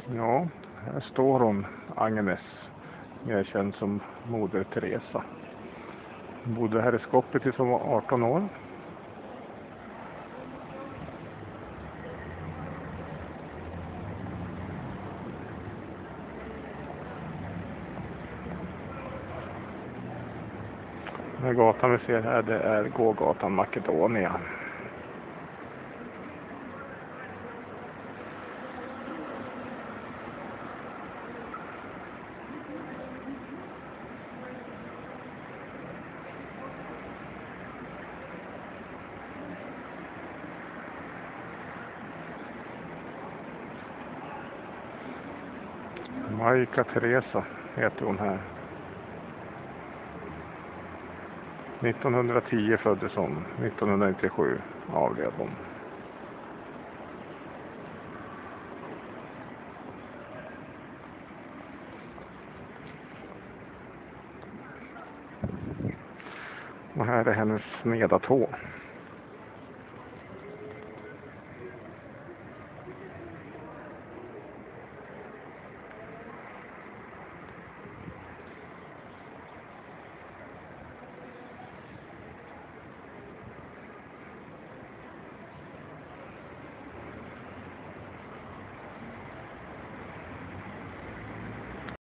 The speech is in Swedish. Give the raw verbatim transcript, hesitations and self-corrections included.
Ja, här står hon, Agnes, mer känd som Moder Teresa. Hon bodde här i Skopje tills hon var arton år. Den här gatan vi ser här, det är gågatan Makedonia. Majka Teresa heter hon här. nittonhundratio föddes hon, nittonhundranittiosju avled hon. Och här är hennes medatå.